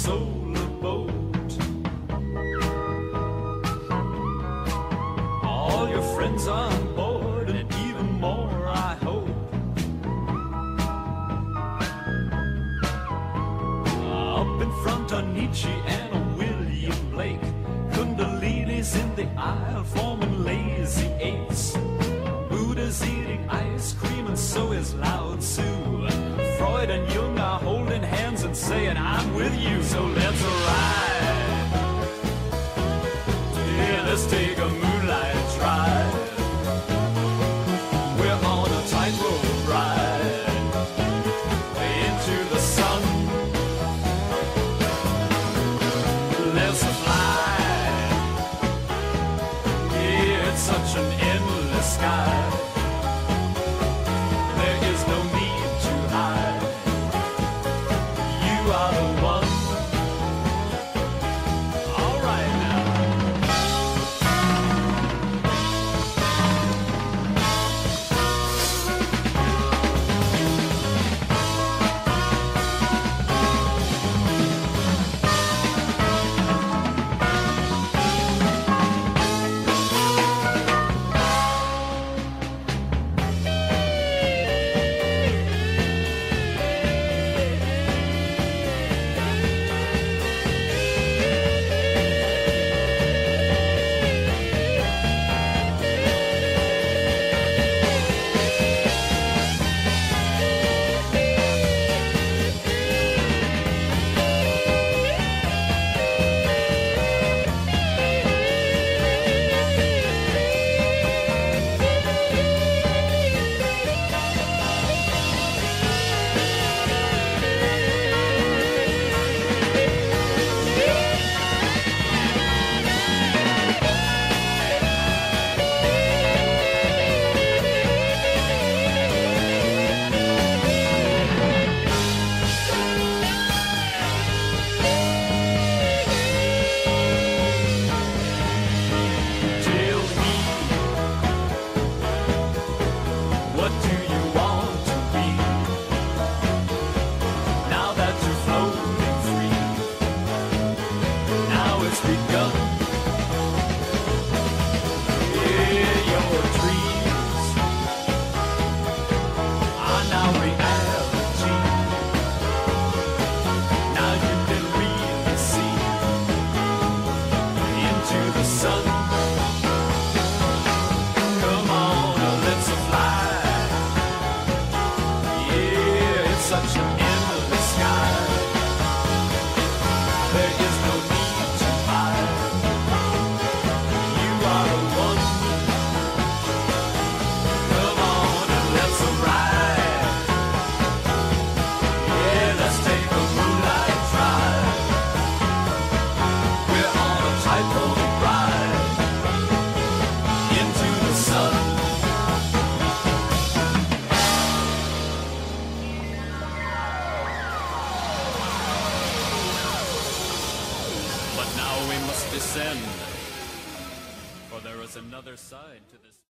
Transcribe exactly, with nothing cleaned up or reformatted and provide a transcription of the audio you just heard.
solar boat. All your friends on board, and even more, I hope. Up in front are Nietzsche and a William Blake. Kundalini's in the aisle forming lazy apes. Buddha's eating ice cream and so is Lao Tzu. Freud and Jung are holding hands and saying, I'm with you, so let's ride. Yeah, let's take a moonlight drive. We're on a tightrope ride into the sun. Let's fly. Yeah, it's such an endless sky. There is no need to hide. You are the one. All right now. What do you want to be? Now that you're floating free, now it's begun. Yeah, your dreams are now reality. Now you can really see into the sun. Come on, let's fly. Such an endless sky. There is no need to hide. You are the one. Come on and let's ride. Yeah, let's take a moonlight drive. We're on a tightrope ride into the sun. But now we must descend, for there is another side to this.